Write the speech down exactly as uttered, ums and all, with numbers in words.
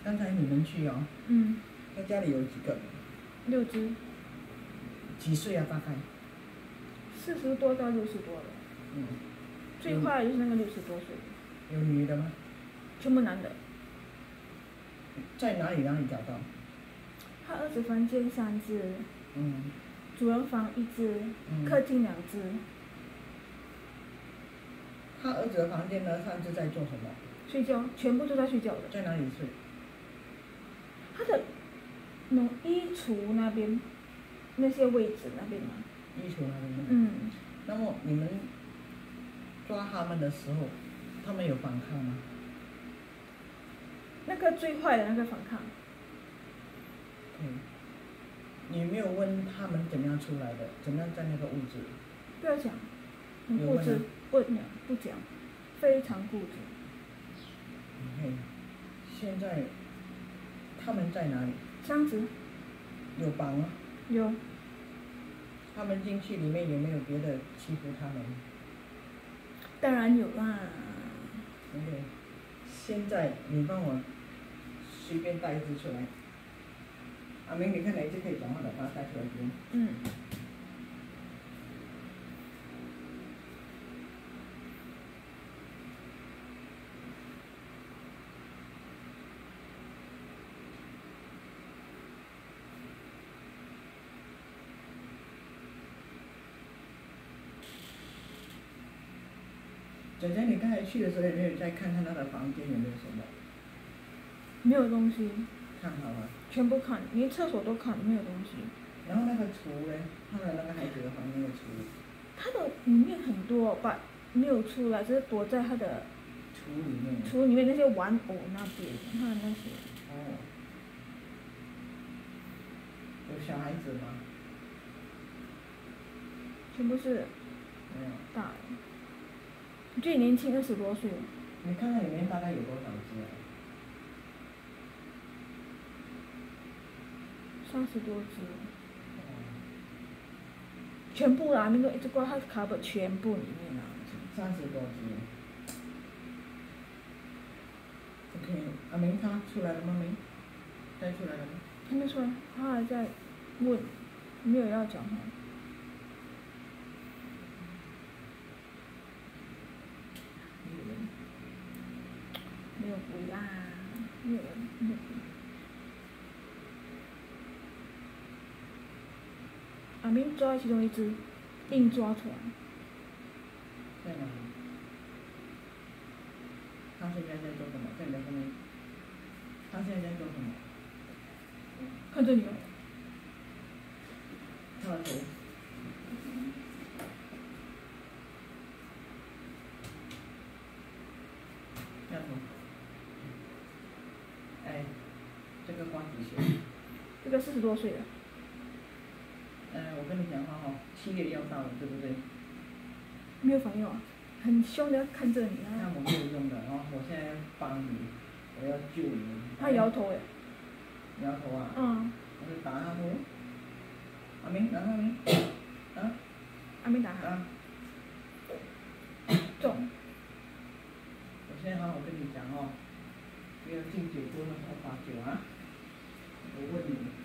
刚才你们去哦， 嗯， 他家里有几个？ 六只， 几岁啊？大概？ 四十多到六十多了。 嗯。 最坏的就是那个六十多岁。 有女的吗？ 全部男的。 在哪里哪里找到？ 他儿子房间三只， 嗯。 主人房一只， 嗯、 客厅两只。 他儿子的房间呢？三只在做什么？ 睡觉，全部都在睡觉的。 在哪里睡？ 他的那衣橱那边，那些位置那边吗？ 衣橱那边。 嗯。 那么你们抓他们的时候，他们有反抗吗？ 那个最坏的那个反抗。 嗯。你没有问他们怎样出来的？怎样在那个屋子？ 不要讲，很固执，不讲不讲，非常固执。 嗯，现在他们在哪里？ 箱子。 有绑吗？ 有。 他们进去里面有没有别的欺负他们？ 当然有啦。 OK， 现在你帮我随便带一只出来。阿明，你看哪一只可以讲话的，把它带出来先。 嗯。 姐姐，你刚才去的时候有没有再看看他的房间有没有什么？ 没有东西。 看好了。 全部看，连厕所都看，没有东西。 然后那个厨呢？他的那个孩子的房间的厨。 他的里面很多，把没有出来，只是躲在他的厨里面。 厨里面那些玩偶那边，他的那些。 哦。有小孩子吗？ 全部是。 没有。 大的。最年轻二十多岁。 你看看里面大概有多少只啊？ 三十多只。全部啦，那个一直挂他卡本全部里面啦。 三十多只。OK， 阿明他出来了吗？没？带出来了吗？ 还没出来，他还在问，没有要讲话。没有鬼啦，没有人，没有鬼。阿明抓其中一只，硬抓出来。 在哪里？他现在在做什么？在你的后面。他现在在做什么？ 看这里哦。 他的头。下头。哎，这个关几岁？ 这个四十多岁了。 嗯，我跟你讲话哦，七月要到了，对不对？ 没有反应啊，很凶的看着你啊。 那我没有用的哦，我现在帮你，我要救你。 他摇头哎。 摇头啊？ 嗯。 我就打他头。阿明，打他没？啊？ 阿明打他。 啊。 中。 我现在好好跟你讲哦，不要敬酒不能喝罚酒啊！我问你。